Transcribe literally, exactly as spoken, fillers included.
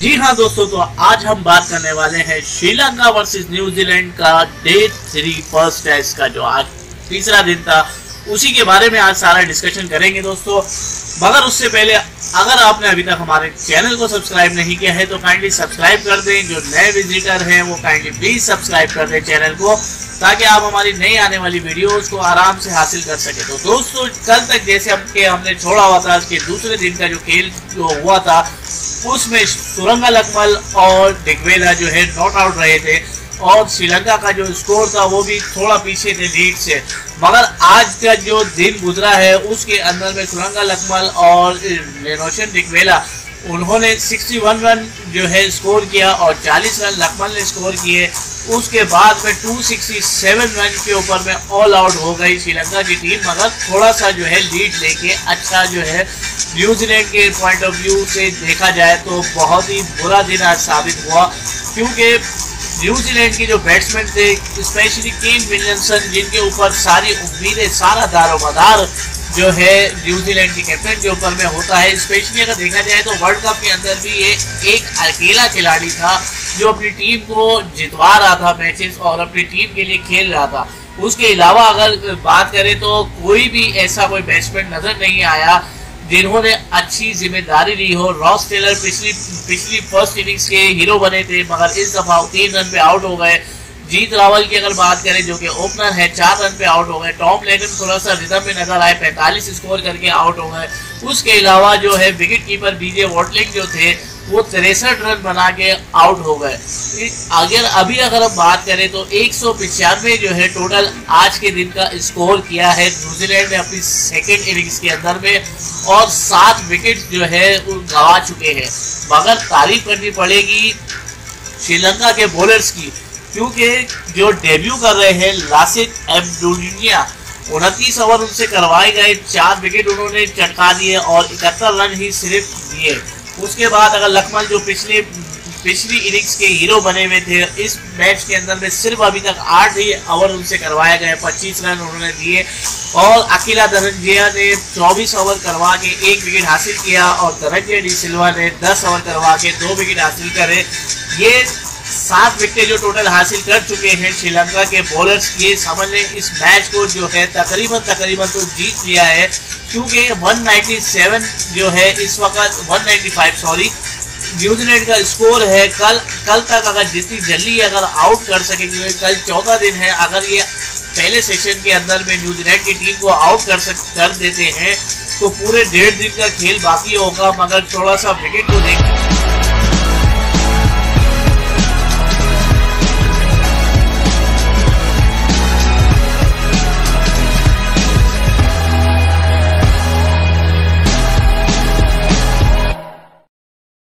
जी हाँ दोस्तों, तो आज हम बात करने वाले हैं श्रीलंका वर्सेस न्यूजीलैंड का डे थ्री फर्स्ट टेस्ट का, जो आज तीसरा दिन था, उसी के बारे में आज सारा डिस्कशन करेंगे दोस्तों। मगर उससे पहले अगर आपने अभी तक हमारे चैनल को सब्सक्राइब नहीं किया है तो काइंडली सब्सक्राइब कर दें। जो नए विजिटर हैं वो काइंडली प्लीज सब्सक्राइब कर दें चैनल को, ताकि आप हमारी नई आने वाली वीडियोस को आराम से हासिल कर सके। तो दोस्तों, कल तक जैसे हमके हमने छोड़ा हुआ था कि दूसरे दिन का जो खेल जो हुआ था उसमें सुरंगा लकमल और डिगवेला जो है नॉट आउट रहे थे और श्रीलंका का जो स्कोर था वो भी थोड़ा पीछे थे लीड से। मगर आज का जो दिन गुजरा है उसके अंदर में सुरंगा लकमल और लेनोशन डिगवेला उन्होंने इकसठ रन जो है स्कोर किया और चालीस रन लकमल ने स्कोर किए। उसके बाद में दो सौ सरसठ रन के ऊपर में ऑल आउट हो गई श्रीलंका की टीम, मगर थोड़ा सा जो है लीड लेके अच्छा जो है न्यूजीलैंड के पॉइंट ऑफ व्यू से देखा जाए तो बहुत ही बुरा दिन आज साबित हुआ, क्योंकि न्यूजीलैंड के जो बैट्समैन थे स्पेशली केन विलियमसन, जिनके ऊपर सारी उम्मीदें सारा दारोमदार जो है न्यूजीलैंड के कैप्टन के ऊपर में होता है। स्पेशली अगर देखा जाए तो वर्ल्ड कप के अंदर भी ये एक अकेला खिलाड़ी था जो अपनी टीम को जितवा रहा था मैचेस और अपनी टीम के लिए खेल रहा था। उसके अलावा अगर बात करें तो कोई भी ऐसा कोई बैट्समैन नजर नहीं आया जिन्होंने अच्छी जिम्मेदारी ली हो। रॉस टेलर पिछली पिछली फर्स्ट इनिंग्स के हीरो बने थे, मगर इस दफा तीन रन पे आउट हो गए। जीत रावल की अगर बात करें जो कि ओपनर है, चार रन पे आउट हो गए। टॉम लेगन थोड़ा सा रिदम में नजर आए, पैंतालीस स्कोर करके आउट हो गए। उसके अलावा जो है विकेट कीपर बीजे वॉटलिंग जो थे वो तिरसठ रन बना के आउट हो गए। अगर अभी अगर हम बात करें तो एक सौ पिचानवे जो है टोटल आज के दिन का स्कोर किया है न्यूजीलैंड ने अपनी सेकेंड इनिंग्स के अंदर में, और सात विकेट जो है गंवा चुके हैं। मगर तारीफ करनी पड़ेगी श्रीलंका के बॉलर्स की, क्योंकि जो डेब्यू कर रहे हैं लासिथ एम्बुल्डेनिया, उनतीस ओवर उनसे करवाए गए, चार विकेट उन्होंने चटका दिए और इकहत्तर रन ही सिर्फ दिए। उसके बाद अगर लकमल जो पिछले पिछली इनिंग्स के हीरो बने हुए थे, इस मैच के अंदर में सिर्फ अभी तक आठ ही ओवर उनसे करवाए गए, पच्चीस रन उन्होंने दिए। और अकेला धनंजय ने चौबीस ओवर करवा के एक विकेट हासिल किया और धनंजय डी सिल्वा ने दस ओवर करवा के दो विकेट हासिल करे। ये सात विकेट जो टोटल हासिल कर चुके हैं श्रीलंका के बॉलर्स, ये समझ लें इस मैच को जो है तकरीबन तकरीबन तो जीत लिया है, क्योंकि एक सौ सत्तानवे जो है इस वक्त एक सौ पचानवे सॉरी न्यूजीलैंड का स्कोर है। कल कल तक अगर जितनी जल्दी अगर आउट कर सकेंगे, कल चौथा दिन है, अगर ये पहले सेशन के अंदर में न्यूजीलैंड की टीम को आउट कर सक कर देते हैं तो पूरे डेढ़ दिन का खेल बाकी होगा। मगर थोड़ा सा विकेट को देख